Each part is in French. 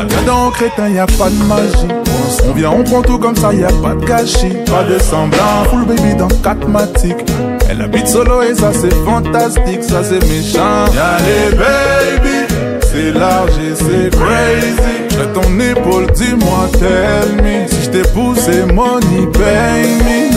Viens dans crétin, y'a pas de magie. On vient, on prend tout comme ça, y'a pas de gâchis. Pas de semblant, full baby dans 4 matiques. Elle habite solo et ça c'est fantastique, ça c'est méchant. Y'a les baby, c'est large et c'est crazy. J'ai ton épaule, dis-moi, tell me. Si j't'ai poussé, money, pay me.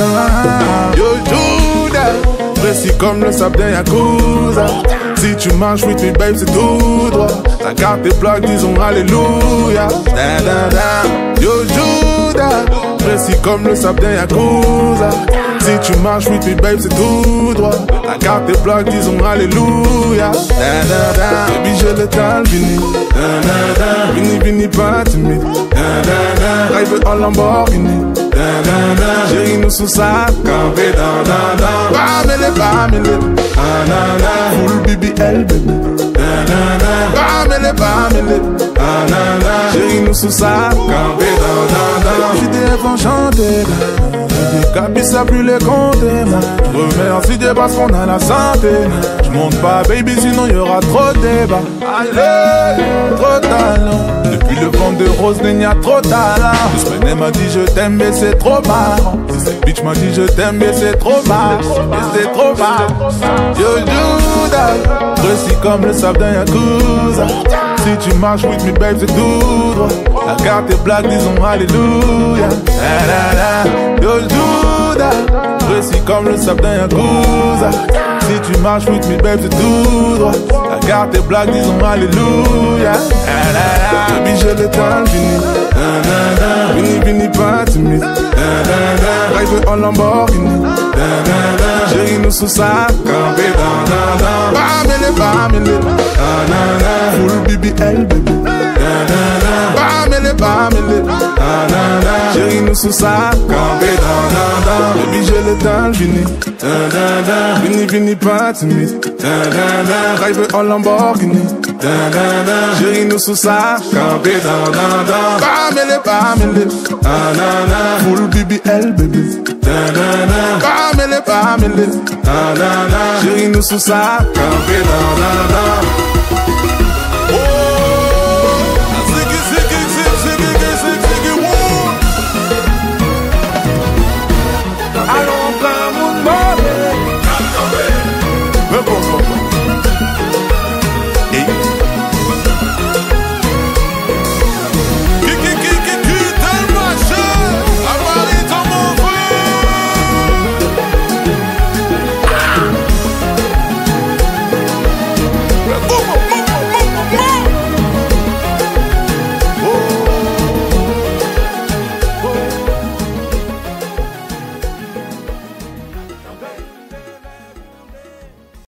Yo Jouda, précis comme le sabre d'un Yakuza. Si tu marches with me babe c'est tout droit. La carte est plaque, disons Alléluia. Da, da, da. Yo Jouda, précis comme le sabre d'un Yakuza. Si tu marches with me babe c'est tout droit. La carte est plaque, disons Alléluia. Da, da, da. Baby j'ai le temps, Vini. Da, da, da. Vini, Vini pas timide. Da, da, da. Drive en Lamborghini. Da, da, da. Chérie nous sous sa Kampé. Da, da, da. Bamele, ah, na, na. Full baby, Elle, bébé. Da, da, da. Bamele, ah, na, na. Chérie nous sous sa Kampé. Da, da, da. J'étais enchanté. Gâchis ça plus les compter. Remercie Dieu parce qu'on a la santé. Je monte pas baby sinon y'aura trop de débat. Allez, trop de talent. Depuis le vent de rose il y a trop de talent. Ce semaine elle m'a dit je t'aime mais c'est trop marrant. Cette bitch m'a dit je t'aime mais c'est trop marrant. Mais c'est trop marrant. Yo Jouda, précis comme le sabre d'un Yakuza. Si tu marches with me babe c'est tout droit. La carte est black disons Alléluia. Da, da, da. Yo Jouda, précis comme le sabre d'un Yakuza. Si tu marches with me babe c'est tout droit. La carte est black disons Alléluia. Da, da, da. Baby j'ai le temps Vini. Da, da, da. Vini, Vini pas timide. Da, da, da. Drive en Lamborghini. Da, da, da. Chérie nous sous sa Kampé. Da, da, da. Bamele, ah, na, na. Full baby, Elle, bébé. Da, da, da. Bamele, ah, na, na. Chérie nous sous sa Kampé. Da, da, da. Baby j'ai le temps, Vini. Da, da, da. Vini, Vini pas timide. Da, da, da. Drive en Lamborghini. Da, da, da. Chérie nous sous sa Kampé. Da, da, da. Bamele, ah, na, na. Full baby, Elle, bébé. Da, da, da. Bamele, ah, na, na. Chérie nous sous sa Kampé. Da, da, da.